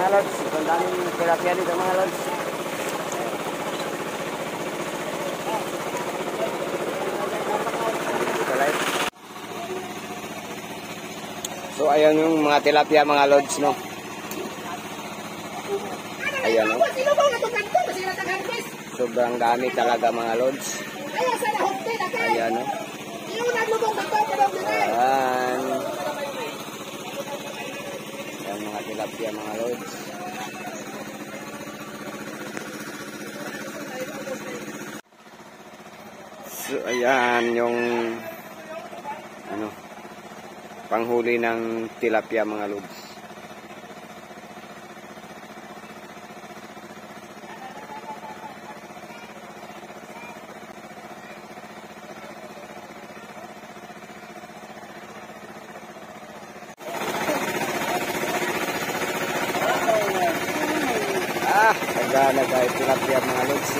lods. Ang daming tilapia dito mga lods. So ayan yung mga tilapia mga lods, no. Ayan, no. Sobrang dami talaga mga lods. Ayan, no. Ayan. Ayan mga tilapia mga lods. So ayan yung panghuli ng tilapia mga lods. Nagana guys tilapia mga lods.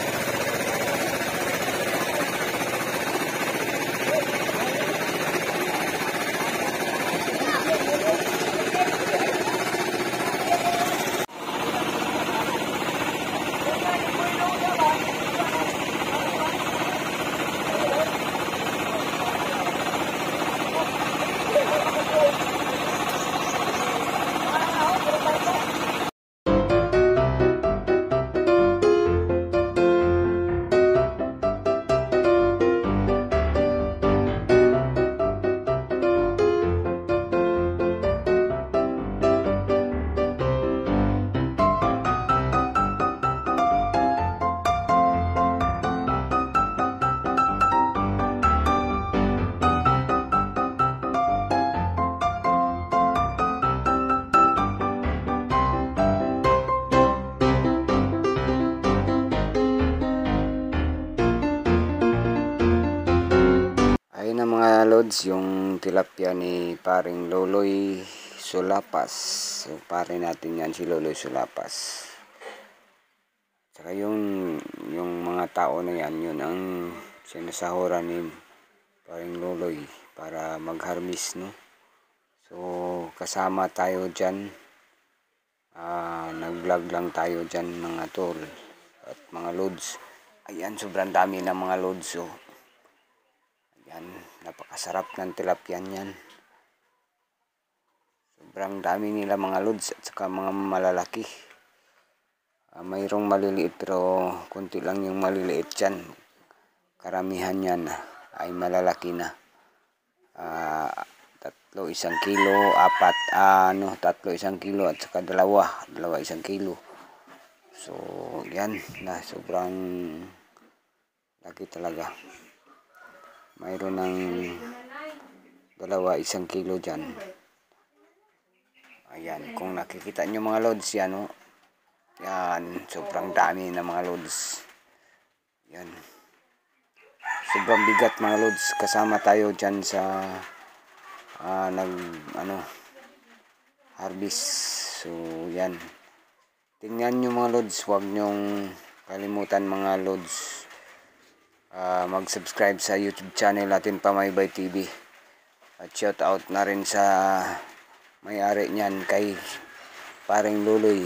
Ayun na mga lods, yung tilapia ni paring Loloy Sulapas. So pare natin yan si Loloy Sulapas. Saka yung mga tao na yan, yun ang sinasahuran ni paring Loloy para mag-harvest, no. So kasama tayo dyan. Nag-vlog lang tayo dyan mga tol at mga lods. Ayan, sobrang dami ng mga lods. So yan, napakasarap ng tilapia yan. Sobrang dami nila mga lods at saka mga malalaki. Mayroong maliliit pero konti lang yung maliliit dyan. Karamihan yan ay malalaki na. 3 1 kilo, 4 3 1 kilo at saka 2 1 kilo. So yan na sobrang laki talaga. Mayroon ng 2 1 kilo dyan. Ayan, kung nakikita nyo mga lods yan, yan, sobrang dami na mga lods. Yan. Sobrang bigat mga lods. Kasama tayo dyan sa harvest. So yan. Tingnan nyo mga lods. Huwag nyong kalimutan mga lods. Mag-subscribe sa YouTube channel natin, Pamaybay TV. At shout out na rin sa may-ari niyan kay paring Loloy.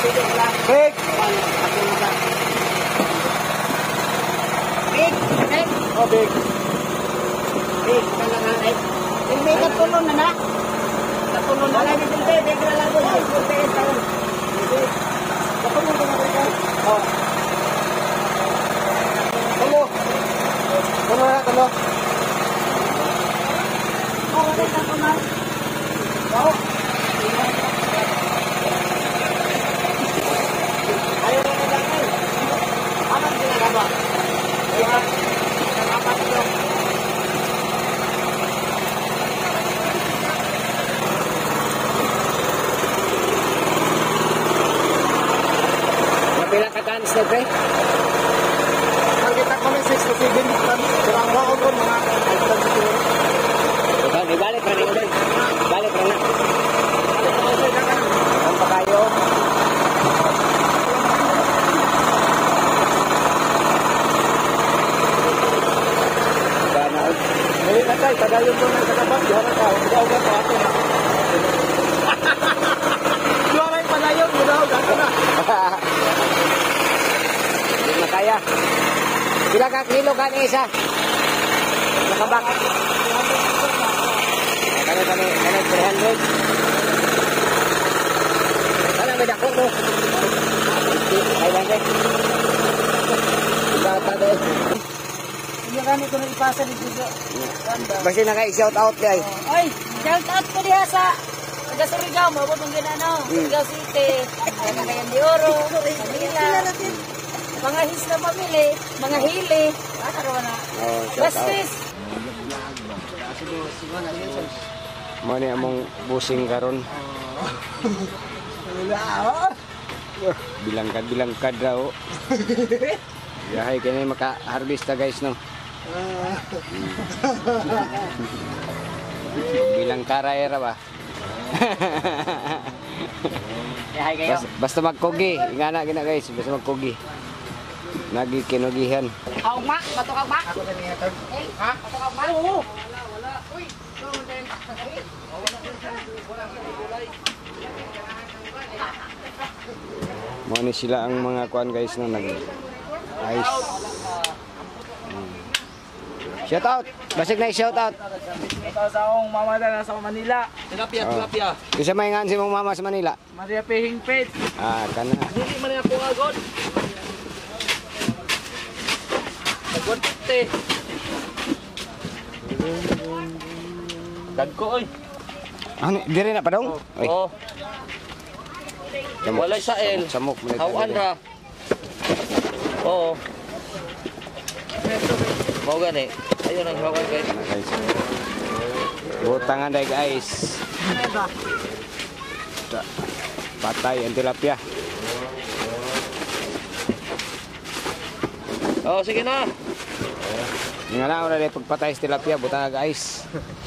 Big! Big! Big! Oh, big. Big! Big! Hindi ka tulon na na. Katulon na lang. Big na lang. Big! Katulon ka na rin. Oh. Tulo. Tulo na, tulo. Oh, wala ka ko na. Oh. Ayaw na na lang. Aman sila na ba? Ayan. Nakapat ito. Pila ka tans na, pre? Nakita ko may 6 to 7 tons. Kurang wako ko mga 5 tons siguro. Ibalik na rin ulit. Ibalik na na. Ang pa kayo. Ngayon na tayo, tagayon ko ng katapat. Diyan ka, ugaw-ugaw pa ako. Diyan ay palayon, ugaw-ugaw ka na. Hindi na kaya. Pila ka kilo ka ni isa? Nakabak. Kano 300. Sana may dako mo. 500. Bata doon. Hindi kami ko ipasa ni Judo. Basta naka-shout out guys. Ay, shout out po diha sa taga Surigao, mabot ng ginanaw. Surigao City, Cagayan de Oro, Manila. Mga hisla pamili, mga hili. Araw na. Oh, shout out. Bastis. Mo ni among busing karon. Bilangkad daw. Yahay kini maka-harvest ta guys no. Bilang karayera ba? Yahay kayo. Basta magkugi, ingana gina guys, basta magkugi. Nagi kinugihan. Augma, batok augma. Eh, ha? Batok augma. Oo. Wala. Uy. Mo ni sila ang mga kuan guys no nag ice. Shout out. Basig na shout out. Ito sa akong mama na nasa Manila. Tilapia, tilapia. Isa may ngan si mong mama sa Manila. Maria Pehing Pet. Ah, kana. Hindi man ako agad. Agad Dagko oy. Ano, dire na pa daw? Oy. Oh. Samok, Walay sa el. Samok mo Hawan ra. Oo. Mau gani. Ayun ang hawan guys. Guys. Butangan dai guys. Patay ang tilapia. Oh, sige na. Nga na, wala na pagpatay sa tilapia, buta nga guys.